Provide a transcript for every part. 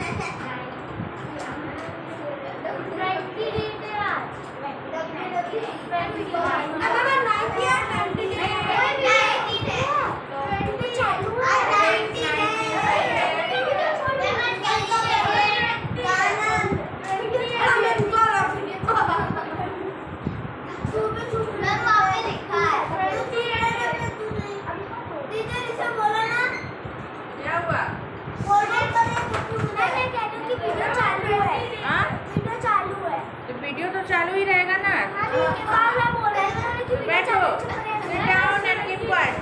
Video तो चालू ही रहेगा ना। बैठो, sit down and keep quiet।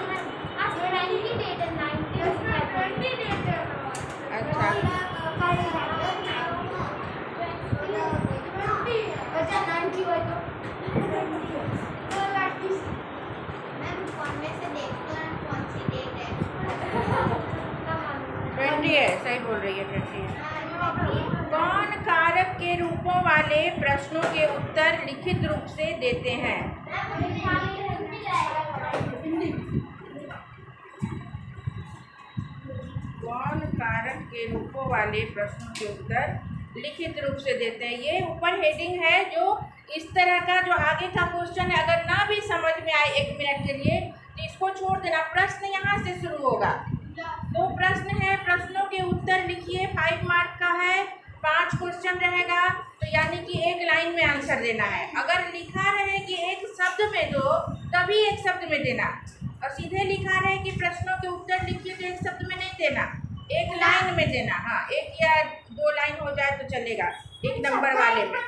Twenty है, सही बोल रही है, 20 है। कौन कारक के रूपों वाले प्रश्नों के उत्तर लिखित रूप से देते हैं? कौन कारक के रूपों वाले प्रश्नों के उत्तर लिखित रूप से देते हैं? ये ऊपर हेडिंग है। जो इस तरह का जो आगे का क्वेश्चन है, अगर ना भी समझ में आए 1 मिनट के लिए तो इसको छोड़ देना। प्रश्न यहाँ से शुरू होगा। दो प्रश्न है, प्रश्नों के उत्तर लिखिए। 5 मार्क का है, 5 क्वेश्चन रहेगा, तो यानी कि 1 लाइन में आंसर देना है। अगर लिखा रहे कि एक शब्द में दो, तभी एक शब्द में देना, और सीधे लिखा रहे कि प्रश्नों के उत्तर लिखिए तो एक शब्द में नहीं देना, 1 लाइन में देना। हाँ, 1 या 2 लाइन हो जाए तो चलेगा 1 नंबर वाले में।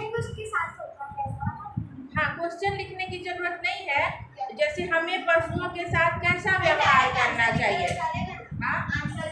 हाँ, क्वेश्चन लिखने की जरूरत नहीं है। जैसे हमें पशुओं के साथ कैसा व्यवहार करना चाहिए। हाँ,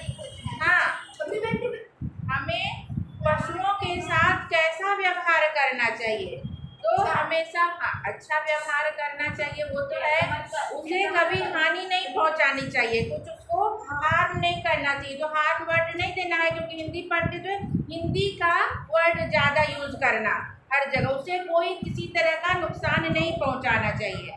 हमें पशुओं के साथ कैसा व्यवहार करना चाहिए, तो हमेशा अच्छा व्यवहार करना चाहिए। वो तो है, उसे कभी हानि नहीं पहुंचानी चाहिए, कुछ उसको हार्म नहीं करना चाहिए। तो हार्म वर्ड नहीं देना है, क्योंकि हिंदी पढ़ते तो हिंदी का वर्ड ज़्यादा यूज करना हर जगह। उसे कोई किसी तरह का नुकसान नहीं पहुंचाना चाहिए।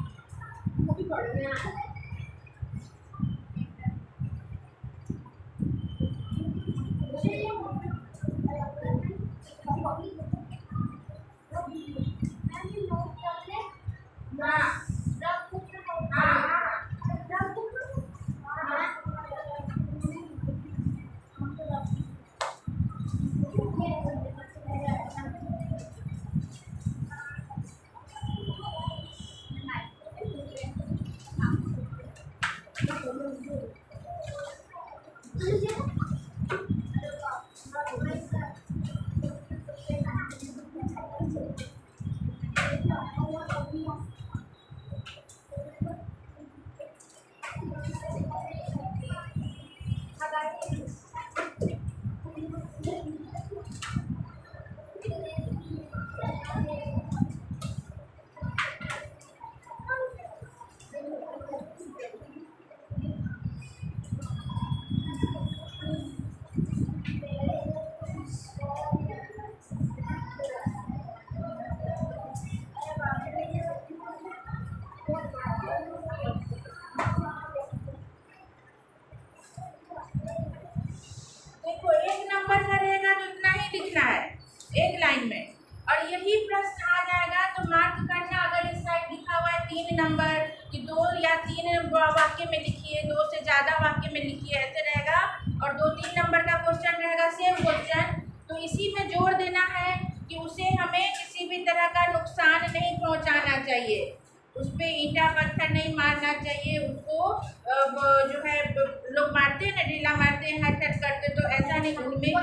वाक्य में लिखिए, 2 से ज़्यादा वाक्य में लिखिए, ऐसे रहेगा। और 2-3 नंबर का क्वेश्चन रहेगा, सेम क्वेश्चन। तो इसी में जोड़ देना है कि उसे हमें किसी भी तरह का नुकसान नहीं पहुंचाना चाहिए, उस पर ईंटा पत्थर नहीं मारना चाहिए। उसको जो है लोग मारते हैं ना, ढीला मारते हैं, हट करते, तो ऐसा नहीं।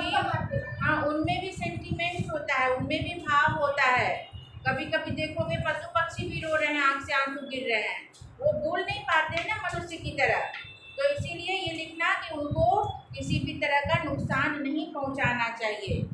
उनमें भी सेंटीमेंट होता है, उनमें भी भाव होता है। कभी कभी देखोगे पशु पक्षी भी रो रहे हैं, आँख से आंसू गिर रहे हैं, वो बोल नहीं पाते हैं ना मनुष्य की तरह। तो इसीलिए ये लिखना कि उनको किसी भी तरह का नुकसान नहीं पहुंचाना चाहिए।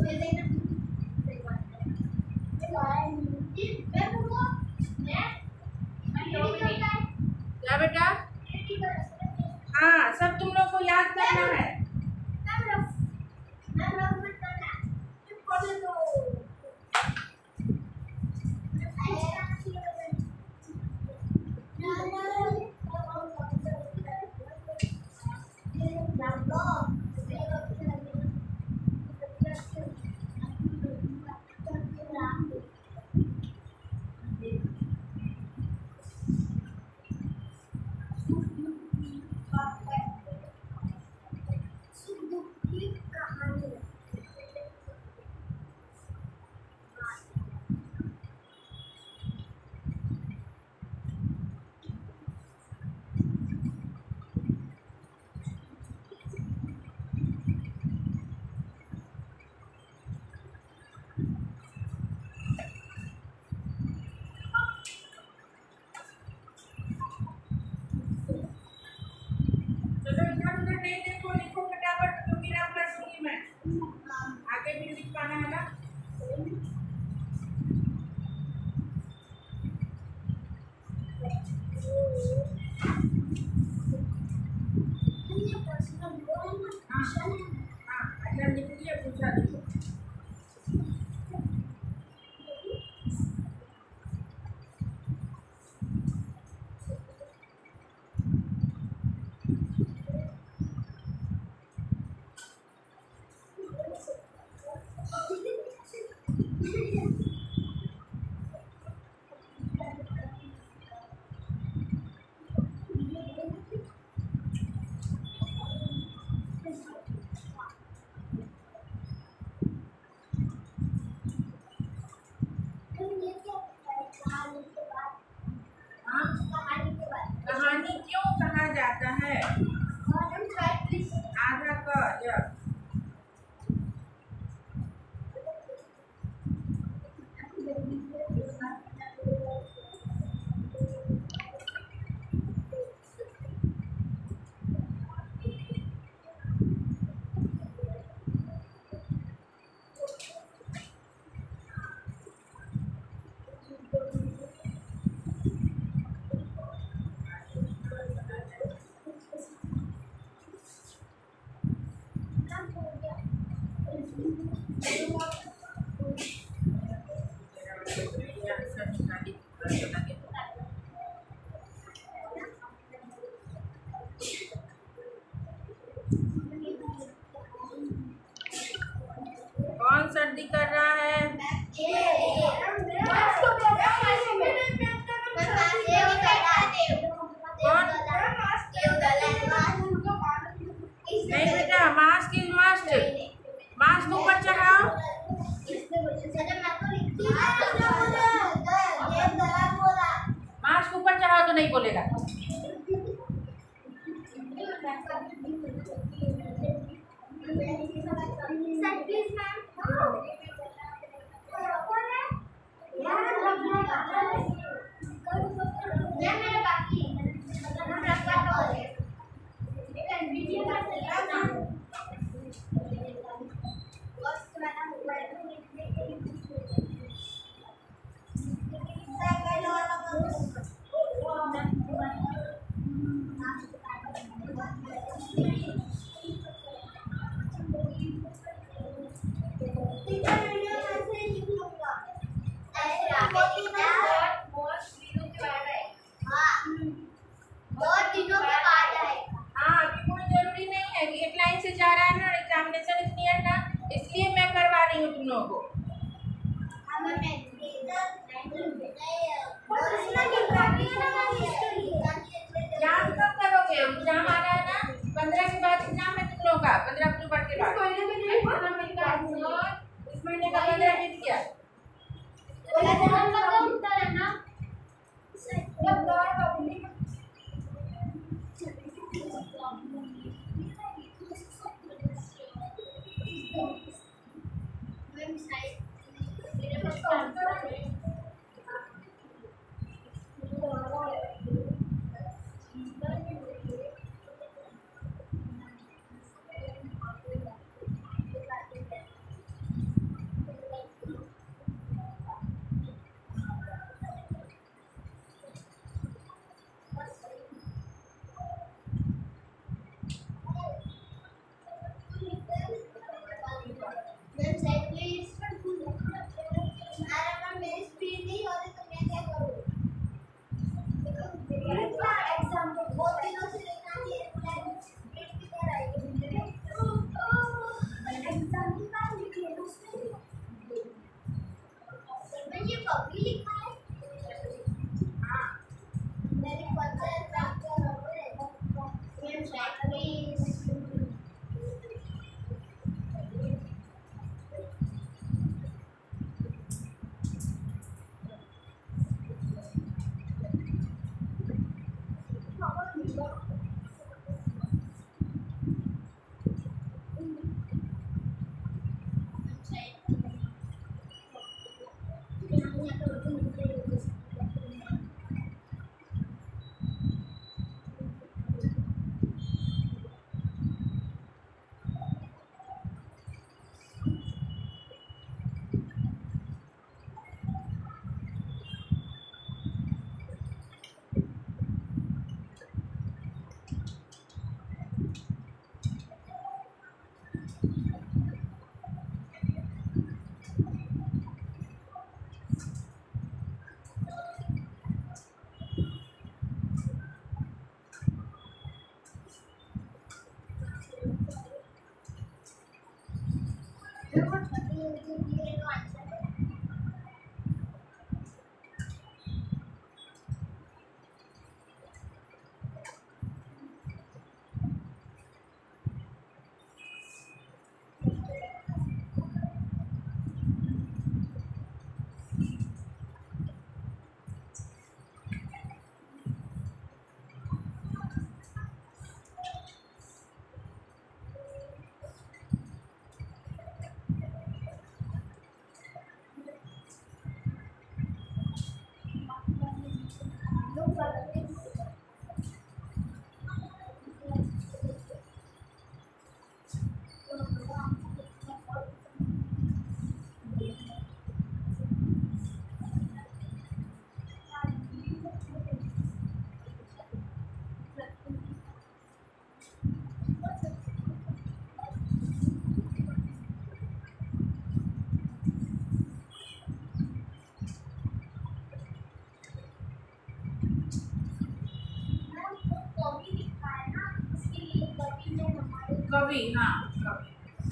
क्या बेटा? हाँ, सब तुम लोग को याद करना है। चलो इधर उधर नहीं देखो, लिखो फटाफट, क्योंकि रब कर दूंगी मैं। आगे भी लिख पाना है ना। हाँ, अच्छा लिख लिया, दूसरा लिखो। कहानी क्यों कहा जाता है? आधा का या कौन सर्दी कर रहा है? नहीं बेटा, मास्क इज मस्ट। मास्क ऊपर चढ़ाओ। मास्क ऊपर चढ़ाओ तो नहीं बोलेगा। जा रहा है ना, एग्जामिनेशन इज नियर ना, इसलिए मैं करवा रही हूँ तुम लोगों को। एग्जाम कब करोगे? एग्जाम आ रहा है ना, 15 के बाद एग्जाम है तुम लोगों का, 15 अक्टूबर के बाद। इस महीने का 15 बीत गया। कवि, हाँ कवि।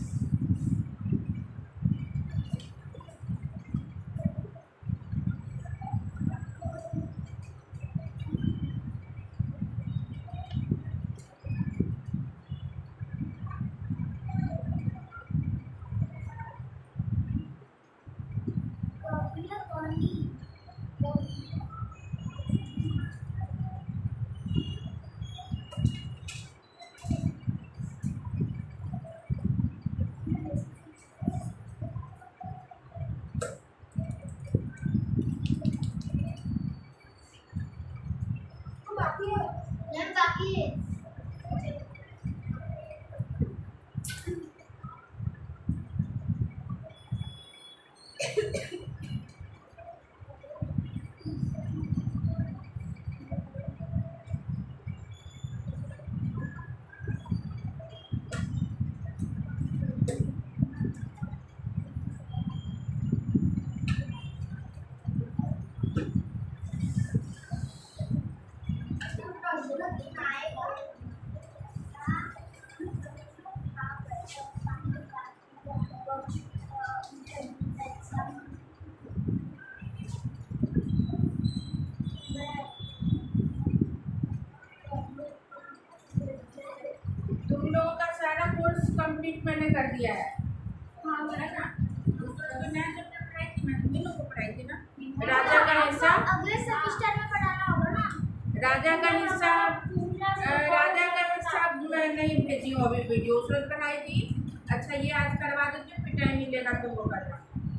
तुम लोगों का सारा कोर्स कंप्लीट मैंने कर दिया है, हाँ है ना। दूसरा जो नया चैप्टर पढ़ाई थी मैं तुम लोगों को पढ़ाई थी ना, राजा का हिस्सा। अगले सेमेस्टर में पढ़ाना होगा ना। राजा का हिस्सा मैं नहीं भेजी हूँ अभी वीडियो, उसमें पढ़ाई थी। अच्छा ये आज करवा देती हूँ, फिर टाइम मिलेगा तो वो करना।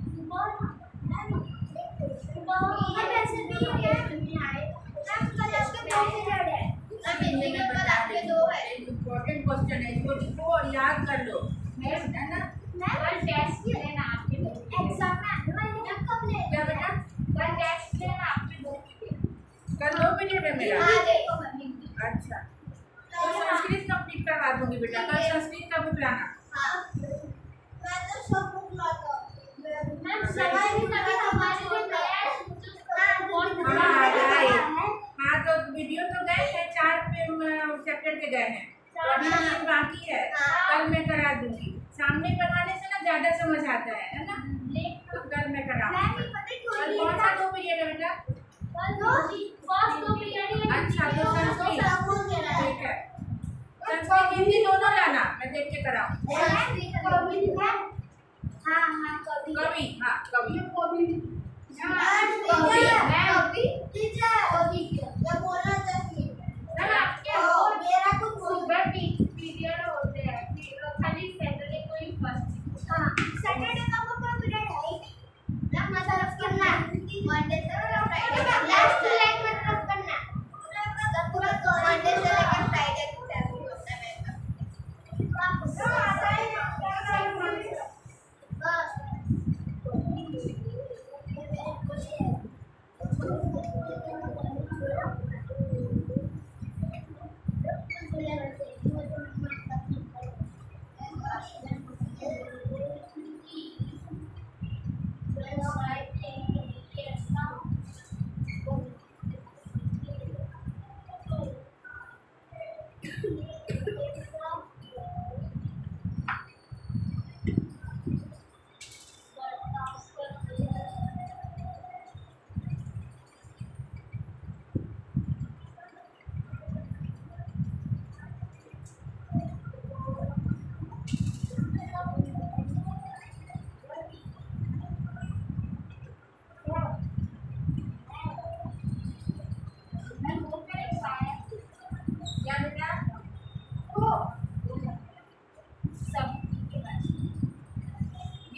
इम्पोर्टेंट क्वेश्चन है, इसको लिखो और याद कर लो, है ना। क्या बेटा कल 2 पीरियड है मेरा। अच्छा तो संस्कृत कंप्लीट करवा दूंगी बेटा, कल संस्कृत का बुक लाना। हाँ तो वीडियो तो गए हैं, 4 चैप्टर के गए हैं, तो अभी 3 बाकी है, कल मैं करा दूंगी। सामने करवाने से ना ज्यादा समझ आता है ना, तो कल मैं कराऊंगी। कल कौन सा 2 पीरियड है बेटा? अच्छा तो संस्कृत ठीक है, संस्कृत हिंदी दोनों लाना, मैं देख के कराऊँ। कवि, हाँ कवि।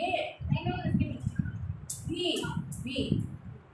ये भी भी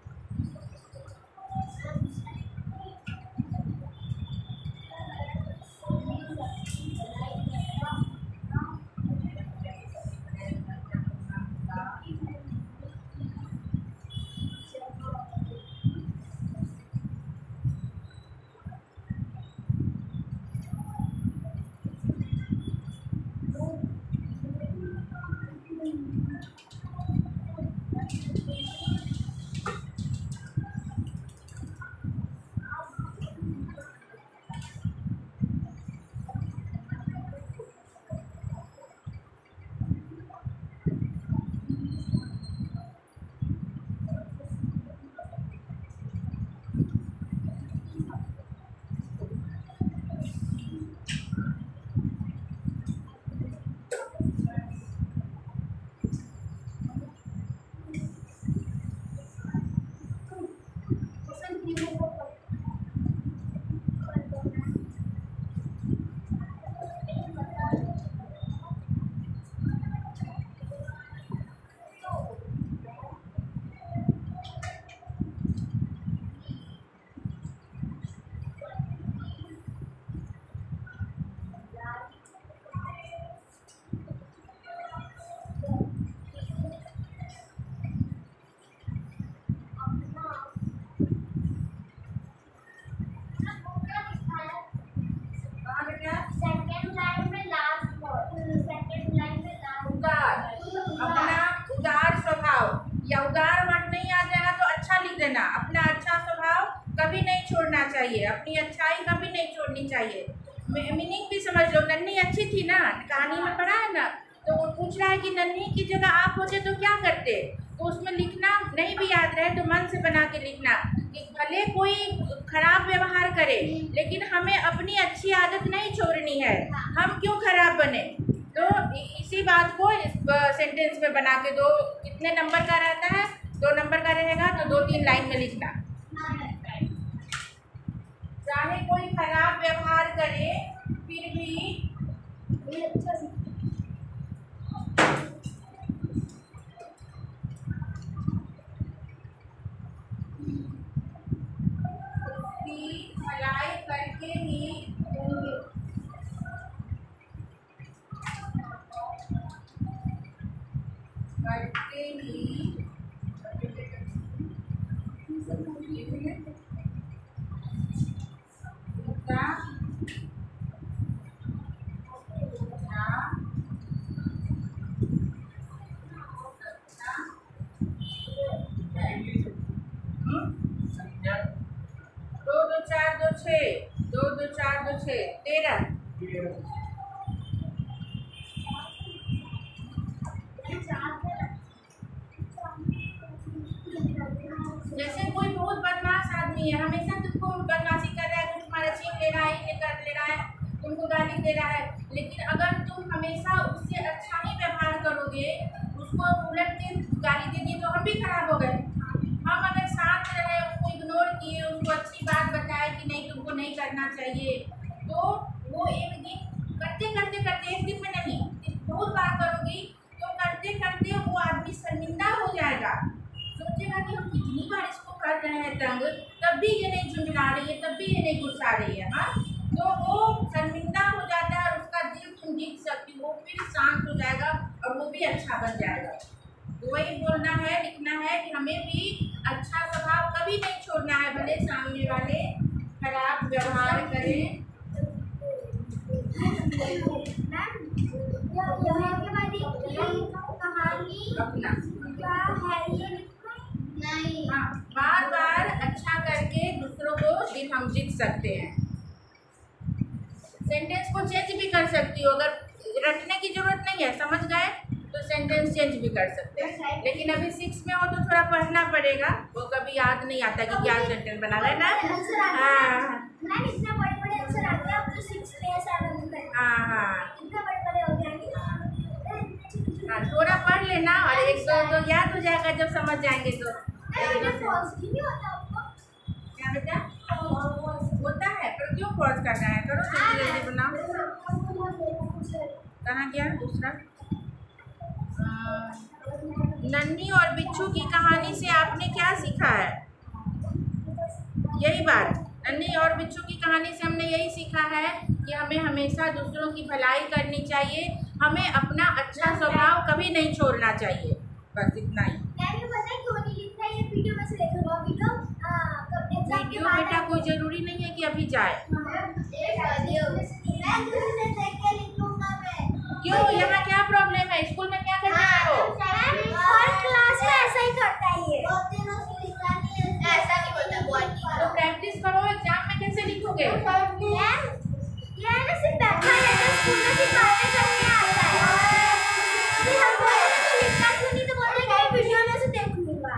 या उदार वर्ड नहीं आ जाएगा तो अच्छा लिख देना। अपना अच्छा स्वभाव कभी नहीं छोड़ना चाहिए, अपनी अच्छाई कभी नहीं छोड़नी चाहिए। मीनिंग भी समझ लो। नन्ही अच्छी थी ना, कहानी में पढ़ा है ना, तो वो पूछ रहा है कि नन्ही की जगह आप होते तो क्या करते। तो उसमें लिखना नहीं भी याद रहे तो मन से बना के लिखना कि भले कोई खराब व्यवहार करे लेकिन हमें अपनी अच्छी आदत नहीं छोड़नी है, हम क्यों खराब बने। तो इसी बात को इस सेंटेंस में बना के दो। कितने नंबर का रहता है, 2 नंबर का रहेगा, तो 2-3 लाइन में लिखना। चाहे कोई खराब व्यवहार करे फिर भी उसकी भलाई करके ही दो दो चार दो छः 13। जैसे कोई बहुत बदमाश आदमी है, हमेशा तुमको बदमाशी कर रहा है, कुछ तुम्हारा छीन ले रहा है, ये कर ले रहा है, तुमको गाली दे रहा है, लेकिन अगर तुम हमेशा उससे अच्छा ही व्यवहार करोगे, उसको उलट के गाली दे दिए तो हम भी खराब हो गए। हम अगर शांत रहे, उसको इग्नोर किए, उसको अच्छी बात बताए कि नहीं तुमको नहीं करना चाहिए, तो वो एक दिन करते करते करते, एक दिन में नहीं, बहुत बार करोगी तो करते करते वो आदमी शर्मिंदा हो जाएगा। सोचेगा कि हम कितनी बार इसको कर रहे हैं तंग, तब भी ये नहीं झुंझुला रही है, तब भी ये नहीं गुस्सा रही है। हाँ, तो वो शर्मिंदा हो जाता है और उसका दिल तुम जीत सकती हो, फिर शांत हो जाएगा और वो भी अच्छा बन जाएगा। तो वही बोलना है, लिखना है कि हमें भी अच्छा स्वभाव कभी नहीं छोड़ना है, भले सामने वाले खराब व्यवहार करें। अपना हाँ, बार बार अच्छा करके दूसरों को दिल हम जीत सकते हैं। सेंटेंस को चेंज भी कर सकती हो, अगर रटने की जरूरत नहीं है, समझ गए तो सेंटेंस चेंज भी कर सकते हैं। लेकिन अभी 6 में हो तो थोड़ा पढ़ना पड़ेगा, वो कभी याद नहीं आता कि क्या सेंटेंस बना है ना। हाँ हाँ, थोड़ा पढ़ लेना और 1-2 तो याद हो जाएगा जब समझ जाएंगे तो। क्या बेटा होता है, पर क्यों पॉज करना है, करो जल्दी जल्दी बनाओ। कहाँ गया दूसरा? नन्ही और बिच्छू की कहानी से आपने क्या सीखा है? यही बात, नन्ही और बिच्छू की कहानी से हमने यही सीखा है कि हमें हमेशा दूसरों की भलाई करनी चाहिए, हमें अपना अच्छा स्वभाव कभी नहीं छोड़ना चाहिए। बस इतना ही। वीडियो बेटा कोई ज़रूरी नहीं है कि अभी जाए। क्यों, यहाँ क्या प्रॉब्लम है? स्कूल में क्या करना है वो? हर क्लास में ऐसा ही करता है ये। ऐसा नहीं बोलता वो। तो प्रैक्टिस करो, एग्जाम में कैसे लिखोगे? ये ना सिर्फ बैठा रहता है, स्कूल में सिखाने करने आता है। फिर हम बोलते हैं तो लिखना क्यों नहीं, तो बोलते हैं कि वीडियो में से देख लूंगा।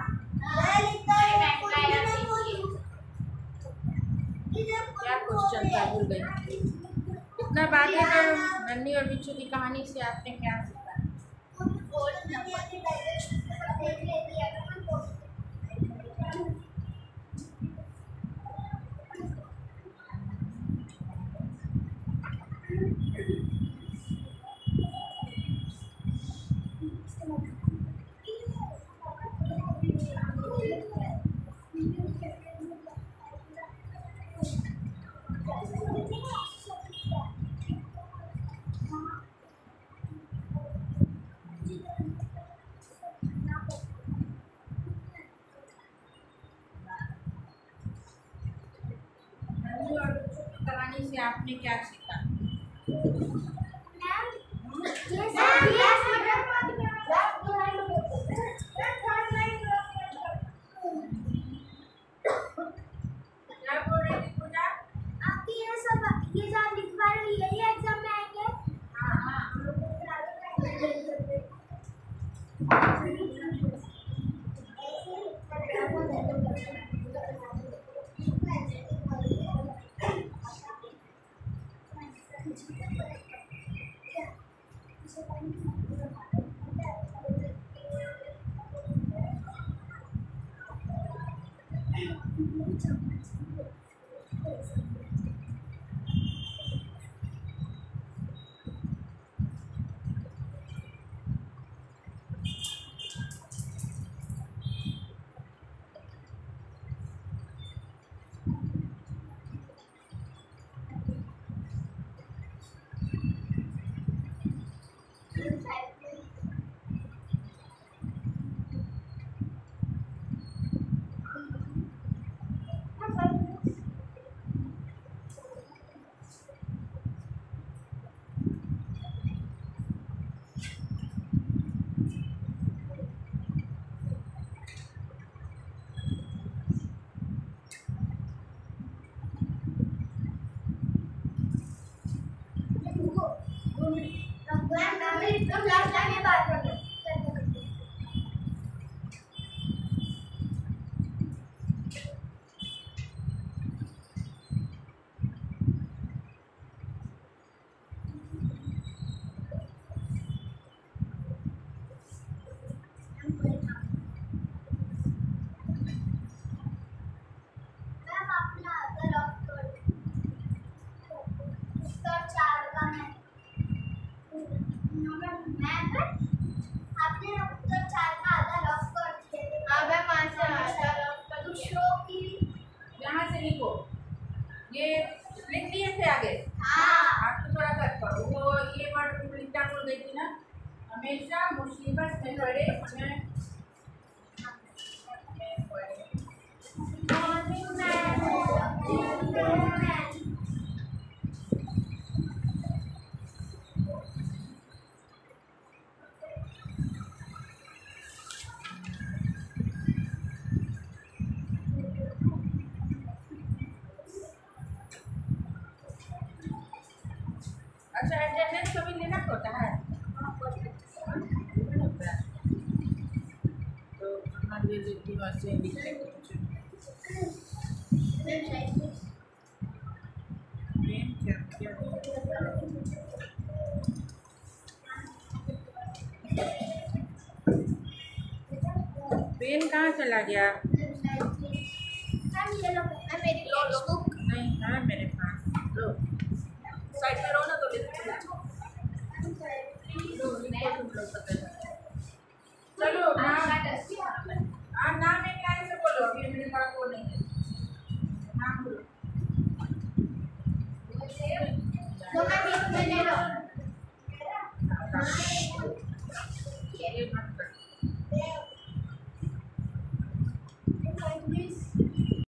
क्या क्वेश्चन था, भूल गई। इतना बात है कि नन्ही और बिच्छू की कहानी से आपने क्या सीखा? कहानी से आपने क्या सीखा? क्या बोल रही थी पूजा? आपकी ये सब ये जो आप लिखवा रहे हो यही एग्जाम में आएंगे? हाँ। ये लिख दिए थे आगे? हाँ। आप तो थोड़ा कर पाओ। वो ये वर्ड लिखना भूल गई थी ना। हमेशा मुसीबत में पड़े अच्छा, अटेंडेंस कभी लेना होता है तो हाँ दे देती हूँ, ऐसे लिख लेंगे पेन कहाँ चला गया? नहीं है मेरे पास। लो साइड में रहो ना तो लिखो तुम लोग पता है। चलो नाम एक लाइन से बोलो, अभी मेरे पास वो नहीं है। नाम बोलो। तो मैं बीच में ले लो।